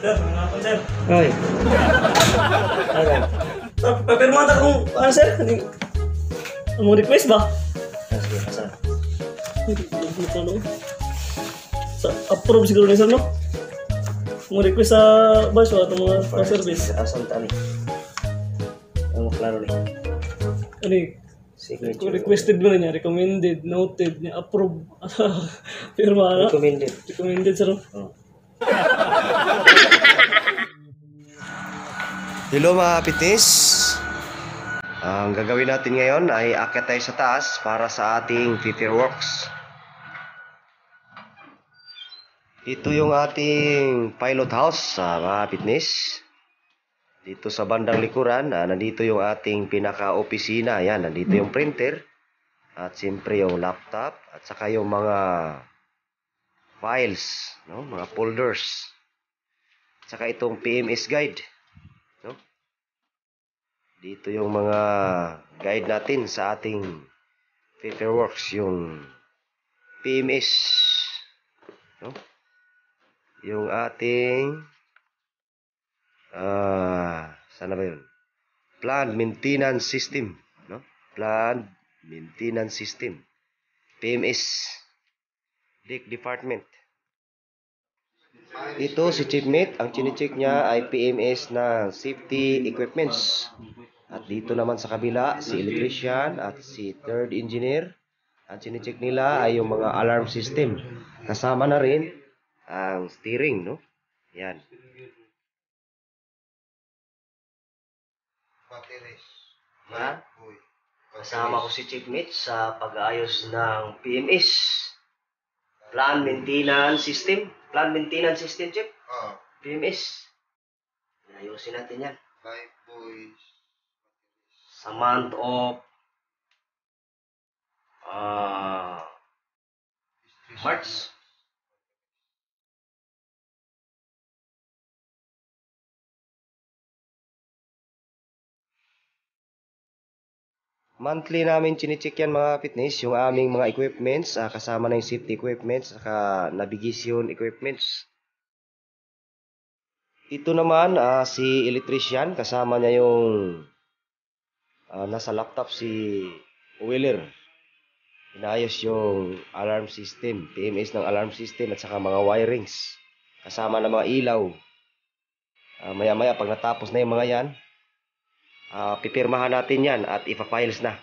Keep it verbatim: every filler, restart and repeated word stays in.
Sir, mga hapon, sir. Oy. Alright. Pa- Papirma ta kung ano, sir? Ano mo request ba? Ah, sige, asa? Ito, no? Sa approve siguro ni sir, no? Mo request sa bus o itong mga mga service. Asan ta ni? Ang klaro ni. Ano eh? Signature. Requested ba niya? Recommended, noted, niya, approve. Pirma, ano? Recommended. Recommended, sir. No? Oh. Hello mga pitis. Ang gagawin natin ngayon ay akyat tayo sa taas para sa ating fireworks. Ito yung ating pilot house sa mga fitness. Dito sa bandang likuran, ah, nandito yung ating pinaka-opisina. Yan, nandito yung printer. At siyempre yung laptop. At saka yung mga files, no? Mga folders. At saka itong P M S guide. No? Dito yung mga guide natin sa ating fireworks. Yung P M S. No? Yung ating ah, sana ba yun? Plant Maintenance System, no? Plant Maintenance System. P M S. Deck Department. Ito si Chief Mate, ang chine-check niya ay P M S na safety equipments. At dito naman sa kabila, si electrician at si third engineer. Ang chine-check nila ay yung mga alarm system. Kasama na rin ang steering, no? Yan. Ha? Kasama ko si Chief Mate sa pag-aayos ng P M S. Plant Maintenance System. Plant Maintenance System, Chief. Oh, P M S. Ayusin natin yan. five boys. Sa month of uh, March. Monthly namin chine-check yan mga fitness, yung aming mga equipments, ah, kasama na yung safety equipments, saka navigation equipments. Ito naman, ah, si electrician, kasama niya yung ah, nasa laptop si Wheeler. Inayos yung alarm system, P M S ng alarm system at saka mga wirings. Kasama ng mga ilaw. Ah, maya-maya pag natapos na yung mga yan, ah, pipirmahan natin yan at ipa-files na.